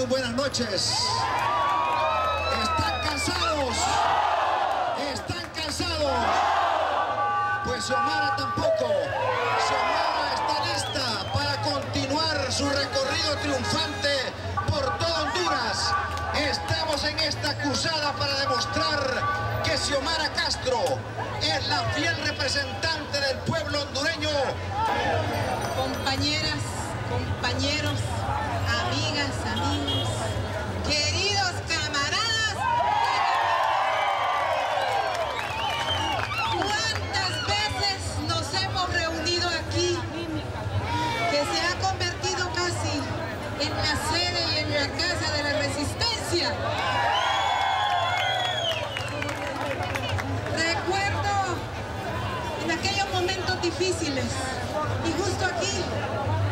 Saludos, buenas noches. ¿Están cansados? ¿Están cansados? Pues Xiomara tampoco. Xiomara está lista para continuar su recorrido triunfante por todo Honduras. Estamos en esta cruzada para demostrar que Xiomara Castro es la fiel representante del pueblo hondureño. Compañeras, compañeros, amigas, amigos, queridos camaradas, ¿cuántas veces nos hemos reunido aquí que se ha convertido casi en la sede y en la casa de la resistencia? Recuerdo en aquellos momentos difíciles y justo aquí